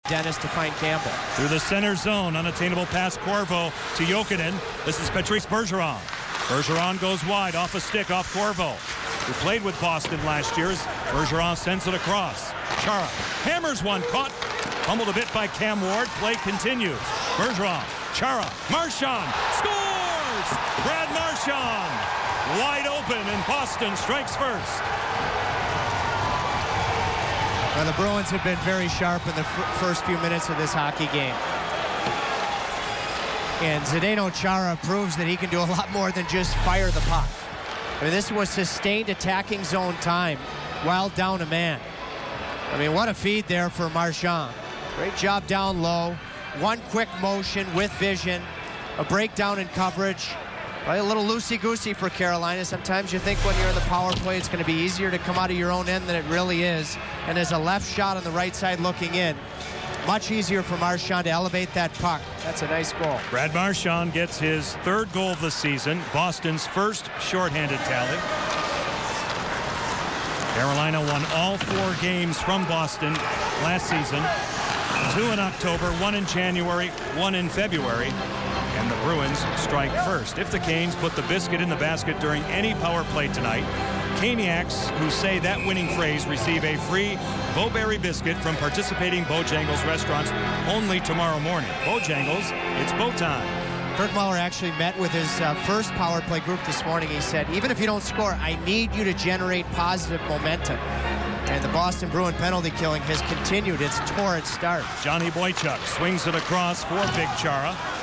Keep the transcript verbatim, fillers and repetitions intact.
Dennis to find Campbell. Through the center zone, unattainable pass Corvo to Jokinen. This is Patrice Bergeron. Bergeron goes wide off a stick off Corvo, who played with Boston last year. Bergeron sends it across. Chara hammers one, caught, fumbled a bit by Cam Ward. Play continues. Bergeron, Chara, Marchand scores! Brad Marchand wide open, and Boston strikes first. Well, the Bruins have been very sharp in the f first few minutes of this hockey game. And Zdeno Chara proves that he can do a lot more than just fire the puck. I mean, this was sustained attacking zone time while down a man. I mean, what a feed there for Marchand. Great job down low. One quick motion with vision. A breakdown in coverage. Probably a little loosey-goosey for Carolina. Sometimes you think when you're in the power play it's going to be easier to come out of your own end than it really is. And there's a left shot on the right side looking in. Much easier for Marchand to elevate that puck. That's a nice goal. Brad Marchand gets his third goal of the season. Boston's first shorthanded tally. Carolina won all four games from Boston last season. Two in October, one in January, one in February. And the Bruins strike first. If the Canes put the biscuit in the basket during any power play tonight, Caniacs who say that winning phrase receive a free Bowberry biscuit from participating Bojangles restaurants only tomorrow morning. Bojangles, it's bow time. Kirk Muller actually met with his uh, first power play group this morning. He said, even if you don't score, I need you to generate positive momentum. And the Boston Bruin penalty killing has continued its torrid start. Johnny Boychuk swings it across for Big Chara.